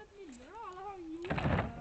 et minne, da. Eller har han gjort det?